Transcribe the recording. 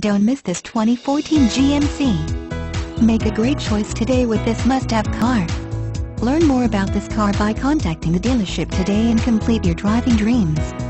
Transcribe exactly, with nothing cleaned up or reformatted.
Don't miss this twenty fourteen G M C. Make a great choice today with this must-have car. Learn more about this car by contacting the dealership today and complete your driving dreams.